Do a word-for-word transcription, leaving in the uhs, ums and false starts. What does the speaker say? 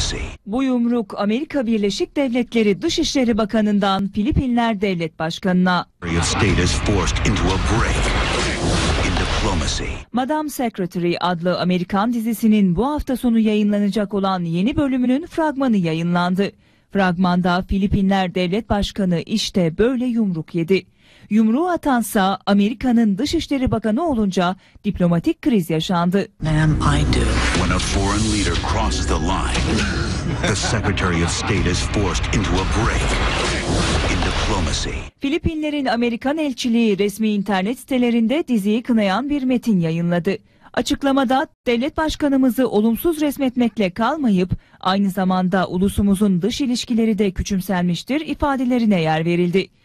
Bu yumruk Amerika Birleşik Devletleri Dışişleri Bakanı'ndan Filipinler Devlet Başkanı'na. Madam Secretary adlı Amerikan dizisinin bu hafta sonu yayınlanacak olan yeni bölümünün fragmanı yayınlandı. Fragmanda Filipinler Devlet Başkanı işte böyle yumruk yedi. Yumruğu atansa Amerika'nın Dışişleri Bakanı olunca diplomatik kriz yaşandı. Ma'am, I do. When a foreign leader crosses the line, the Secretary of State is forced into a break in diplomacy. Filipinlerin Amerikan elçiliği resmi internet sitelerinde diziyi kınayan bir metin yayınladı. Açıklamada devlet başkanımızı olumsuz resmetmekle kalmayıp aynı zamanda ulusumuzun dış ilişkileri de küçümsenmiştir ifadelerine yer verildi.